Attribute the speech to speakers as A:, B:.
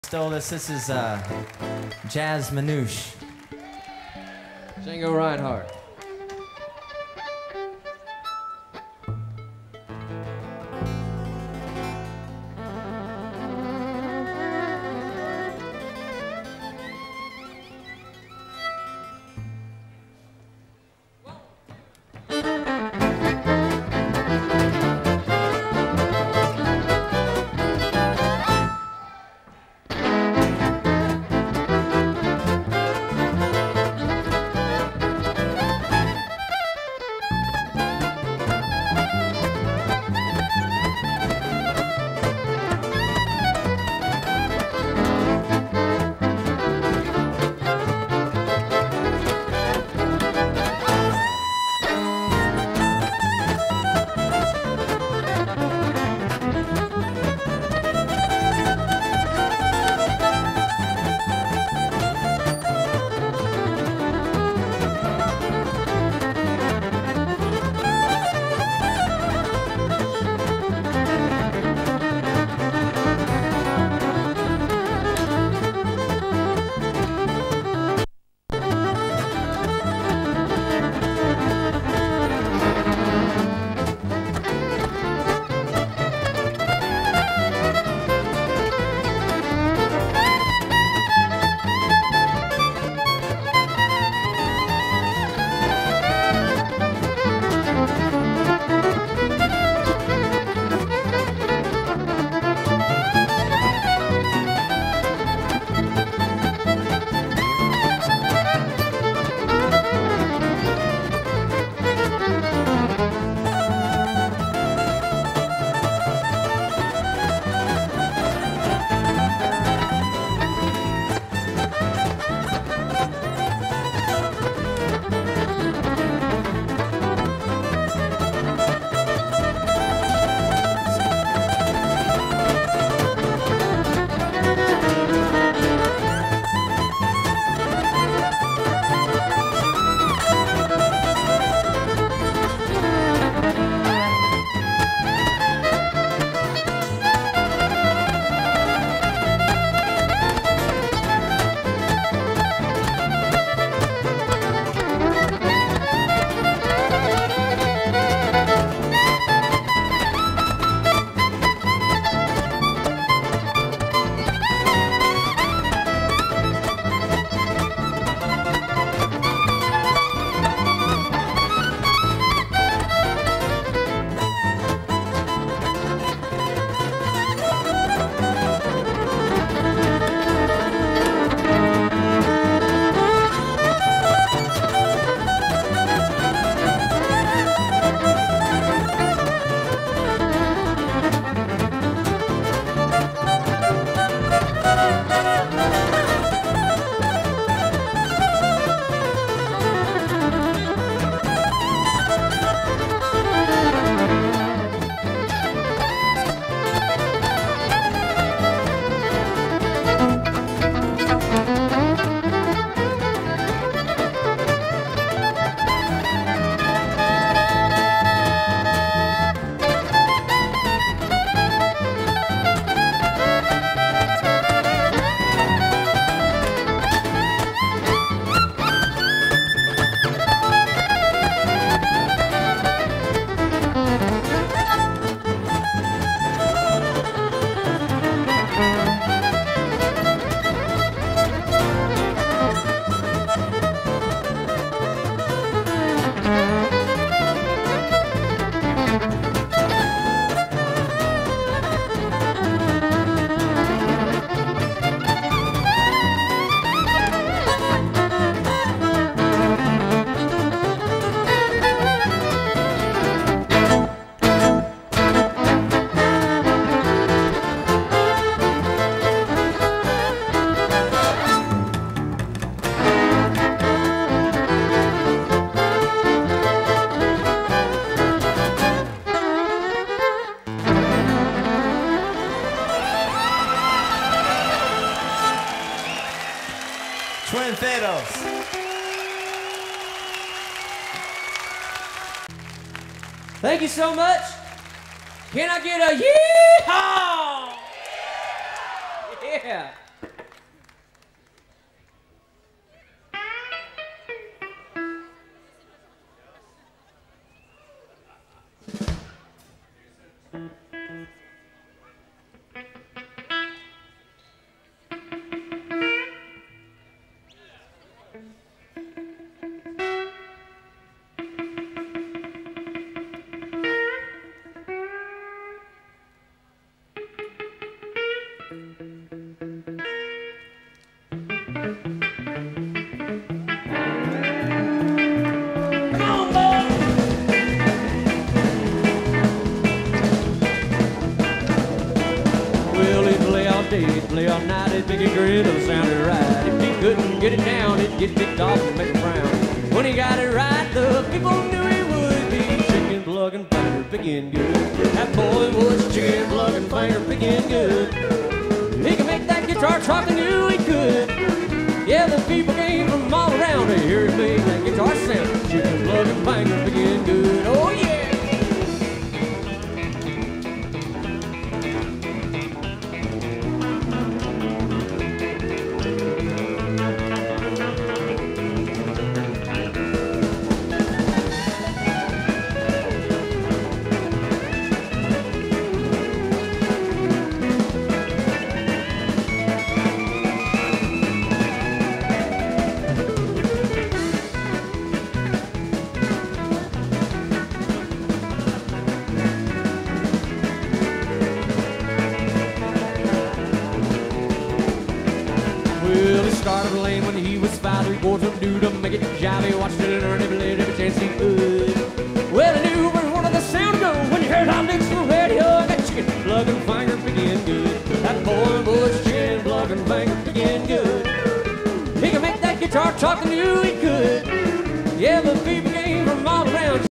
A: stole this. This is Jazz Manouche.
B: Django Reinhardt.
A: Twin Fiddles.
B: Thank you so much. Can I get a yeehaw? Yeah. He'd play all night, he'd make it grin till it sounded right. If he couldn't get it down, he'd get kicked off and make him frown. When he got it right, the people knew he would be chicken plug and finger picking good. That boy was chicken plug and finger picking good. He could make that guitar talk, they knew he could. Yeah, the people came from all around to hear him make that guitar sound. Chicken plug and finger picking good. Oh yeah! Started playing when he was 5, 3/4 of due to make it jive. He watched it and earned every late every chance he could. Well, he knew where one of the sound go when you heard how Nick's on the radio. I got chicken plug and finger picking good. That boy was chicken plug and finger picking good. He could make that guitar talk, and knew he could. Yeah, the people came from all around.